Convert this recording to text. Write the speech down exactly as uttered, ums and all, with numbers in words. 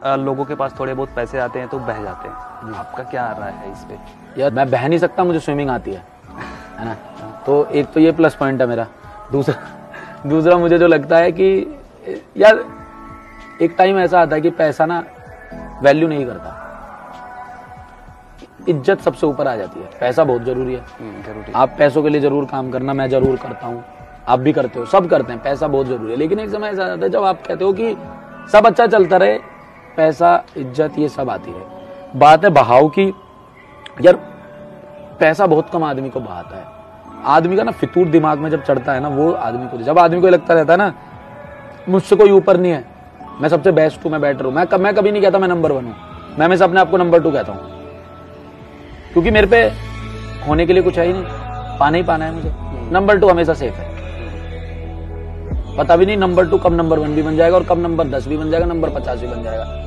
अ, लोगों के पास थोड़े बहुत पैसे आते हैं तो बह जाते हैं, आपका क्या राय है इस पे? यार मैं बह नहीं सकता, मुझे स्विमिंग आती है है ना, तो एक तो ये प्लस पॉइंट है मेरा। दूसरा दूसरा मुझे जो लगता है कि यार एक टाइम ऐसा आता है कि पैसा ना वैल्यू नहीं करता, इज्जत सबसे ऊपर आ जाती है। पैसा बहुत जरूरी है, जरूरी। आप पैसों के लिए जरूर काम करना, मैं जरूर करता हूँ, आप भी करते हो, सब करते हैं, पैसा बहुत जरूरी है। लेकिन एक समय ऐसा आता है जब आप कहते हो कि सब अच्छा चलता रहे, पैसा इज्जत ये सब आती रहे। बात है बहाव की, यार पैसा बहुत कम आदमी को बहाता है। आदमी का ना फितूर दिमाग में जब चढ़ता है ना, वो आदमी को, जब आदमी को लगता रहता है ना मुझसे कोई ऊपर नहीं है, मैं सबसे बेस्ट हूं, मैं बेटर हूं, मैं कब मैं कभी नहीं कहता मैं नंबर वन हूं, मैं हमेशा अपने आप को नंबर टू कहता हूं, क्योंकि मेरे पे होने के लिए कुछ है ही नहीं, पाना ही पाना है मुझे। नंबर टू हमेशा सेफ है, पता भी नहीं नंबर टू कब नंबर वन भी बन जाएगा और कब नंबर दस भी बन जाएगा, नंबर पचास भी बन जाएगा।